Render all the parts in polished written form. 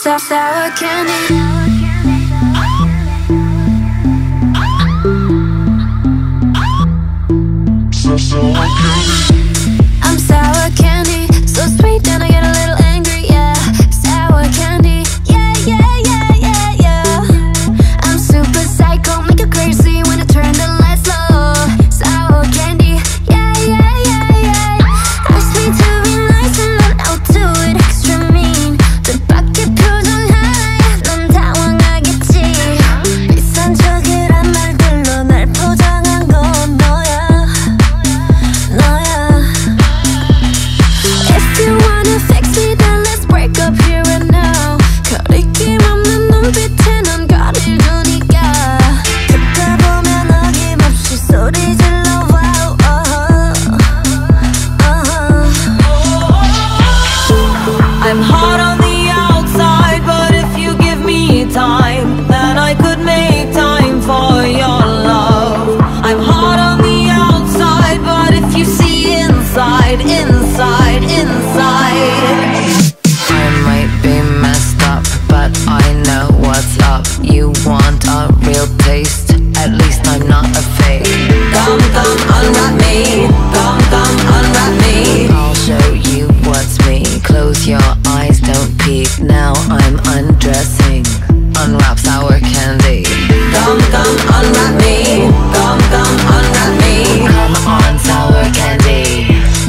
Sour candy. I'm sour candy, so sweet then I get a little angry, yeah. Sour candy, yeah, yeah, yeah, yeah, yeah. I'm super psycho, make you crazy when I turn the lights low. Sour candy, yeah, yeah, yeah, yeah. Ask me to be nice and then I'll do it extra mean. 뜻밖의 표정 하나에 넌 당황하겠지. 이상적이란 말들로 날 포장한 건 너야. If you wanna fix me, then let's break up here and now. 거리낌 없는 눈빛에 넌 거리를 두니까. 듣다 보면 어김없이 소리 질러. Wow, I'm hot on the outside, but if you give me time, then I could make time for your love. I'm hot on the outside, but if you see inside, inside, inside. I might be messed up, but I know what's up. You want a real taste? At least I'm not a fake. Come, come, unwrap me. Come, come, unwrap me. I'll show you what's me. Close your eyes, don't peek. Now I'm undressing. Unwrap sour candy. Come, come, unwrap me. Come, come, unwrap me. Come on, sour candy.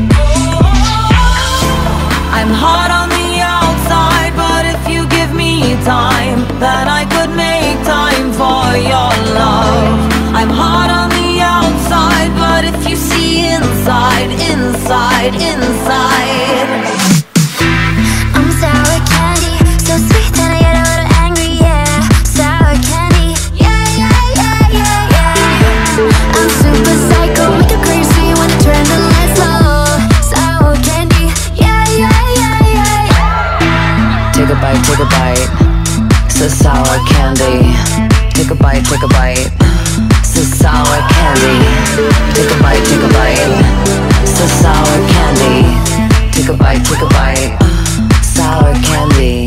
I'm hot on the outside, but if you give me time, then I could make time for your love. I'm hot on the outside, but if you see inside, inside, inside. I'm sour candy, so sweet then I get a little angry, yeah. Sour candy, yeah, yeah, yeah, yeah, yeah. I'm super psycho, make you crazy when I turn the lights low. Sour candy, yeah, yeah, yeah, yeah, yeah. Take a bite, take a bite. So sour candy. Take a bite, take a bite. So sour candy. Take a bite, take a bite. So sour candy. Take a bite, take a bite. Sour candy.